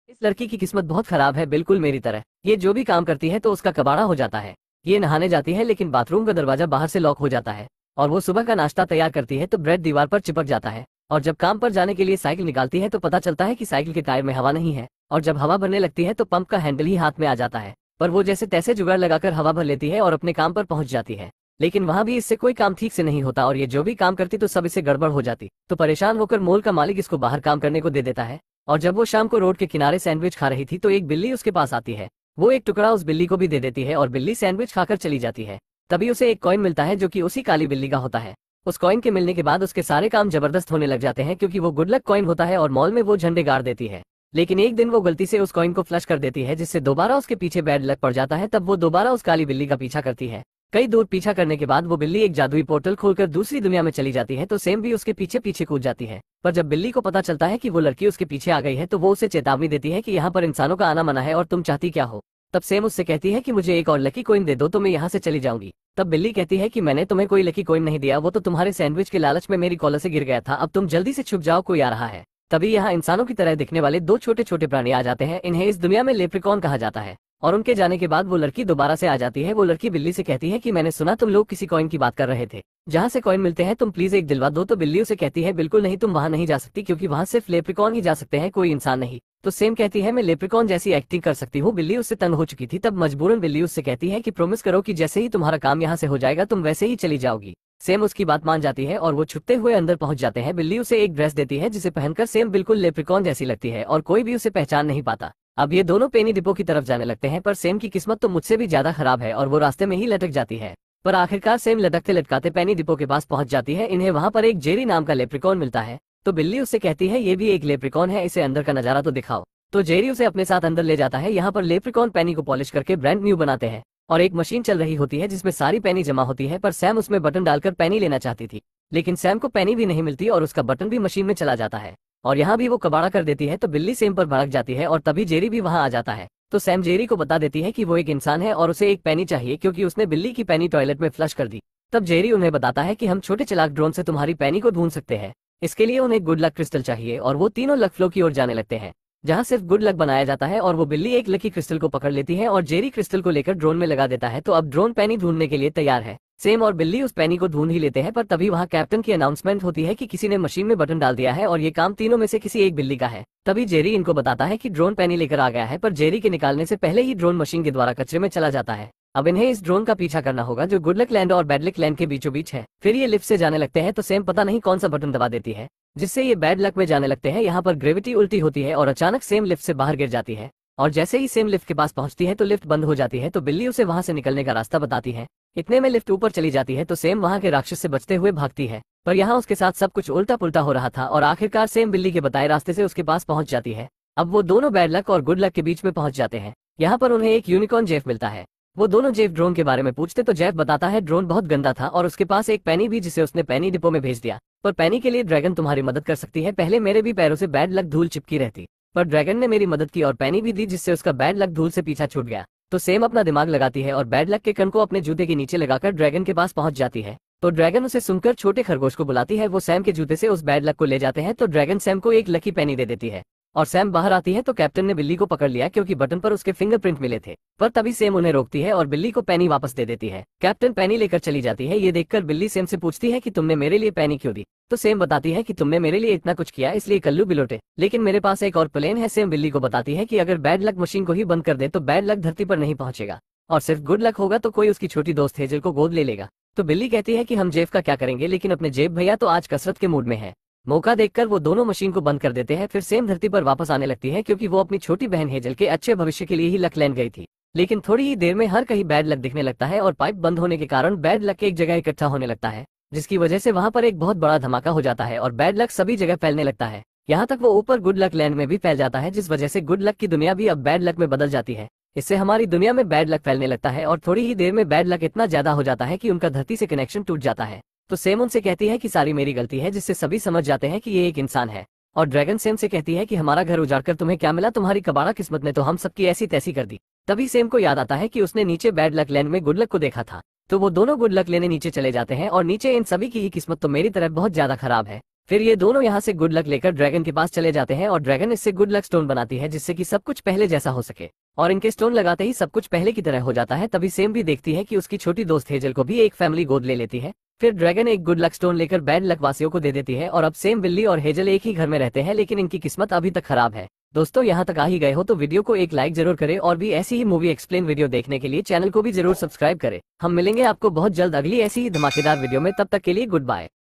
इस लड़की की किस्मत बहुत खराब है, बिल्कुल मेरी तरह। ये जो भी काम करती है तो उसका कबाड़ा हो जाता है। ये नहाने जाती है लेकिन बाथरूम का दरवाजा बाहर से लॉक हो जाता है, और वो सुबह का नाश्ता तैयार करती है तो ब्रेड दीवार पर चिपक जाता है। और जब काम पर जाने के लिए साइकिल निकालती है तो पता चलता है कि साइकिल के टायर में हवा नहीं है, और जब हवा भरने लगती है तो पंप का हैंडल ही हाथ में आ जाता है। पर वो जैसे तैसे जुगाड़ लगाकर हवा भर लेती है और अपने काम पर पहुंच जाती है। लेकिन वहां भी इससे कोई काम ठीक से नहीं होता, और ये जो भी काम करती तो सब इससे गड़बड़ हो जाती। तो परेशान होकर मॉल का मालिक इसको बाहर काम करने को दे देता है। और जब वो शाम को रोड के किनारे सैंडविच खा रही थी तो एक बिल्ली उसके पास आती है। वो एक टुकड़ा उस बिल्ली को भी दे देती है और बिल्ली सैंडविच खाकर चली जाती है। तभी उसे एक कॉइन मिलता है जो कि उसी काली बिल्ली का होता है। उस कॉइन के मिलने के बाद उसके सारे काम जबरदस्त होने लग जाते हैं, क्योंकि वो गुड लक कॉइन होता है और मॉल में वो झंडे गाड़ देती है। लेकिन एक दिन वो गलती से उस कॉइन को फ्लश कर देती है, जिससे दोबारा उसके पीछे बैड लक पड़ जाता है। तब वो दोबारा उस काली बिल्ली का पीछा करती है। कई दूर पीछा करने के बाद वो बिल्ली एक जादुई पोर्टल खोलकर दूसरी दुनिया में चली जाती है, तो सेम भी उसके पीछे पीछे कूद जाती है। पर जब बिल्ली को पता चलता है कि वो लड़की उसके पीछे आ गई है तो वो उसे चेतावनी देती है कि यहाँ पर इंसानों का आना मना है और तुम चाहती क्या हो। तब सेम उससे कहती है कि मुझे एक और लकी कॉइन दे दो तो मैं यहाँ से चली जाऊंगी। तब बिल्ली कहती है कि मैंने तुम्हें कोई लकी कॉइन नहीं दिया, वो तो तुम्हारे सैंडविच के लालच में मेरी कॉलर से गिर गया था। अब तुम जल्दी से छुप जाओ, कोई आ रहा है। तभी यहाँ इंसानों की तरह दिखने वाले दो छोटे छोटे प्राणी आ जाते हैं। इन्हें इस दुनिया में लेप्रिकॉन कहा जाता है। और उनके जाने के बाद वो लड़की दोबारा से आ जाती है। वो लड़की बिल्ली से कहती है कि मैंने सुना तुम लोग किसी कॉइन की बात कर रहे थे, जहाँ से कॉइन मिलते हैं, तुम प्लीज एक दिलवा दो। तो बिल्ली उसे कहती है बिल्कुल नहीं, तुम वहाँ नहीं जा सकती, क्योंकि वहाँ सिर्फ लेप्रिकॉन ही जा सकते हैं, कोई इंसान नहीं। तो सेम कहती है मैं लेप्रिकॉन जैसी एक्टिंग कर सकती हूँ। बिल्ली उससे तंग हो चुकी थी। तब मजबूरन बिल्ली उससे कहती है कि प्रॉमिस करो कि जैसे ही तुम्हारा काम यहाँ से हो जाएगा तुम वैसे ही चली जाओगी। सेम उसकी बात मान जाती है और वो छुपते हुए अंदर पहुंच जाते हैं। बिल्ली उसे एक ड्रेस देती है जिसे पहनकर सेम बिल्कुल लेप्रिकॉन जैसी लगती है और कोई भी उसे पहचान नहीं पाता। अब ये दोनों पेनी डिपो की तरफ जाने लगते हैं, पर सेम की किस्मत तो मुझसे भी ज्यादा खराब है और वो रास्ते में ही लटक जाती है। पर आखिरकार सेम लटकते लटकाते पेनी डिपो के पास पहुंच जाती है। इन्हें वहां पर एक जेरी नाम का लेप्रिकॉन मिलता है। तो बिल्ली उससे कहती है ये भी एक लेप्रिकॉन है, इसे अंदर का नजारा तो दिखाओ। तो जेरी उसे अपने साथ अंदर ले जाता है। यहाँ पर लेप्रिकॉन पेनी को पॉलिश करके ब्रांड न्यू बनाते हैं, और एक मशीन चल रही होती है जिसमें सारी पेनी जमा होती है। पर सैम उसमें बटन डालकर पेनी लेना चाहती थी, लेकिन सैम को पेनी भी नहीं मिलती और उसका बटन भी मशीन में चला जाता है। और यहाँ भी वो कबाड़ा कर देती है। तो बिल्ली सेम पर भड़क जाती है और तभी जेरी भी वहाँ आ जाता है। तो सैम जेरी को बता देती है कि वो एक इंसान है और उसे एक पेनी चाहिए, क्योंकि उसने बिल्ली की पेनी टॉयलेट में फ्लश कर दी। तब जेरी उन्हें बताता है कि हम छोटे चलाक ड्रोन से तुम्हारी पेनी को ढूंढ सकते हैं। इसके लिए उन्हें गुड लक क्रिस्टल चाहिए, और वो तीनों लक फ्लो की ओर जाने लगते हैं, जहाँ सिर्फ गुड लक बनाया जाता है। और वो बिल्ली एक लकी क्रिस्टल को पकड़ लेती है और जेरी क्रिस्टल को लेकर ड्रोन में लगा देता है। तो अब ड्रोन पेनी ढूंढने के लिए तैयार है। सेम और बिल्ली उस पेनी को ढूंढ ही लेते हैं, पर तभी वहाँ कैप्टन की अनाउंसमेंट होती है कि किसी ने मशीन में बटन डाल दिया है और ये काम तीनों में से किसी एक बिल्ली का है। तभी जेरी इनको बताता है कि ड्रोन पेनी लेकर आ गया है, पर जेरी के निकालने से पहले ही ड्रोन मशीन के द्वारा कचरे में चला जाता है। अब इन्हें इस ड्रोन का पीछा करना होगा जो गुड लक लैंड और बैड लक लैंड के बीचों बीच है। फिर ये लिफ्ट से जाने लगते हैं तो सेम पता नहीं कौन सा बटन दबा देती है, जिससे ये बैड लक में जाने लगते हैं। यहाँ पर ग्रेविटी उल्टी होती है और अचानक सेम लिफ्ट से बाहर गिर जाती है। और जैसे ही सेम लिफ्ट के पास पहुंचती है तो लिफ्ट बंद हो जाती है। तो बिल्ली उसे वहां से निकलने का रास्ता बताती है। इतने में लिफ्ट ऊपर चली जाती है तो सेम वहां के राक्षस से बचते हुए भागती है। पर यहाँ उसके साथ सब कुछ उल्टा पुल्टा हो रहा था और आखिरकार सेम बिल्ली के बताए रास्ते से उसके पास पहुंच जाती है। अब वो दोनों बैड लक और गुड लक के बीच में पहुंच जाते हैं। यहाँ पर उन्हें एक यूनिकॉर्न जेफ मिलता है। वो दोनों जेफ ड्रोन के बारे में पूछते तो जेफ बताता है ड्रोन बहुत गंदा था और उसके पास एक पेनी भी, जिसे उसने पेनी डिपो में भेज दिया। पर पेनी के लिए ड्रैगन तुम्हारी मदद कर सकती है। पहले मेरे भी पैरों से बैड लक धूल चिपकी रहती, पर ड्रैगन ने मेरी मदद की और पेनी भी दी, जिससे उसका बैड लक धूल से पीछा छूट गया। तो सेम अपना दिमाग लगाती है और बैड लक के कण को अपने जूते के नीचे लगाकर ड्रैगन के पास पहुंच जाती है। तो ड्रैगन उसे सुनकर छोटे खरगोश को बुलाती है। वो सैम के जूते से उस बैड लक को ले जाते हैं। तो ड्रैगन सैम को एक लकी पेनी दे देती है और सैम बाहर आती है तो कैप्टन ने बिल्ली को पकड़ लिया, क्योंकि बटन पर उसके फिंगरप्रिंट मिले थे। पर तभी सेम उन्हें रोकती है और बिल्ली को पेनी वापस दे देती है। कैप्टन पेनी लेकर चली जाती है। ये देखकर बिल्ली सेम से पूछती है कि तुमने मेरे लिए पेनी क्यों दी। तो सेम बताती है कि तुमने मेरे लिए इतना कुछ किया इसलिए कल्लू बिलोटे, लेकिन मेरे पास एक और प्लान है। सेम बिल्ली को बताती है कि अगर बैड लक मशीन को ही बंद कर दे तो बैड लक धरती पर नहीं पहुंचेगा और सिर्फ गुड लक होगा तो कोई उसकी छोटी दोस्त हेजल को गोद ले लेगा। तो बिल्ली कहती है कि हम जेब का क्या करेंगे, लेकिन अपने जेब भैया तो आज कसरत के मूड में है। मौका देखकर वो दोनों मशीन को बंद कर देते हैं। फिर सेम धरती पर वापस आने लगती है, क्योंकि वो अपनी छोटी बहन हेजल के अच्छे भविष्य के लिए ही लक लैंड गई थी। लेकिन थोड़ी ही देर में हर कहीं बैड लक दिखने लगता है और पाइप बंद होने के कारण बैड लक एक जगह इकट्ठा होने लगता है, जिसकी वजह से वहां पर एक बहुत बड़ा धमाका हो जाता है और बैड लक सभी जगह फैलने लगता है। यहाँ तक वो ऊपर गुड लक लैंड में भी फैल जाता है, जिस वजह से गुड लक की दुनिया भी अब बैड लक में बदल जाती है। इससे हमारी दुनिया में बैड लक फैलने लगता है और थोड़ी ही देर में बैड लक इतना ज्यादा हो जाता है कि उनका धरती से कनेक्शन टूट जाता है। तो सेम उनसे कहती है कि सारी मेरी गलती है, जिससे सभी समझ जाते हैं कि ये एक इंसान है। और ड्रैगन सेम से कहती है कि हमारा घर उजाड़कर तुम्हें क्या मिला, तुम्हारी कबाड़ा किस्मत ने तो हम सबकी ऐसी तैसी कर दी। तभी सेम को याद आता है कि उसने नीचे बैड लक लैंड में गुड लक को देखा था। तो वो दोनों गुड लक लेने नीचे चले जाते हैं और नीचे इन सभी की ही किस्मत तो मेरी तरह बहुत ज्यादा खराब है। फिर ये दोनों यहाँ से गुड लक लेकर ड्रैगन के पास चले जाते हैं और ड्रैगन इससे गुड लक स्टोन बनाती है जिससे कि सब कुछ पहले जैसा हो सके। और इनके स्टोन लगाते ही सब कुछ पहले की तरह हो जाता है। तभी सेम भी देखती है कि उसकी छोटी दोस्त हेजल को भी एक फैमिली गोद ले लेती है। फिर ड्रैगन एक गुड लक स्टोन लेकर बैड लक वासियों को दे देती है और अब सेम, बिल्ली और हेजल एक ही घर में रहते हैं, लेकिन इनकी किस्मत अभी तक खराब है। दोस्तों, यहाँ तक आ ही गए हो तो वीडियो को एक लाइक जरूर करें और भी ऐसी ही मूवी एक्सप्लेन वीडियो देखने के लिए चैनल को भी जरूर सब्सक्राइब करें। हम मिलेंगे आपको बहुत जल्द अगली ऐसी ही धमाकेदार वीडियो में। तब तक के लिए गुड बाय।